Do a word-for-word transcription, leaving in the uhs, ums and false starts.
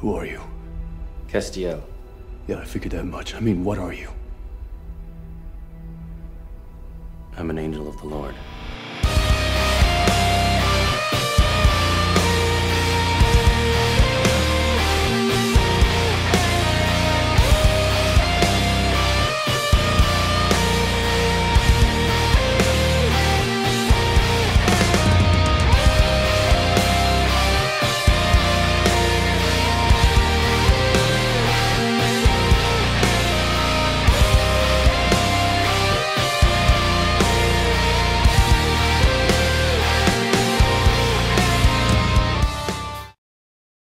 Who are you? Castiel. Yeah, I figured that much. I mean, what are you? I'm an angel of the Lord.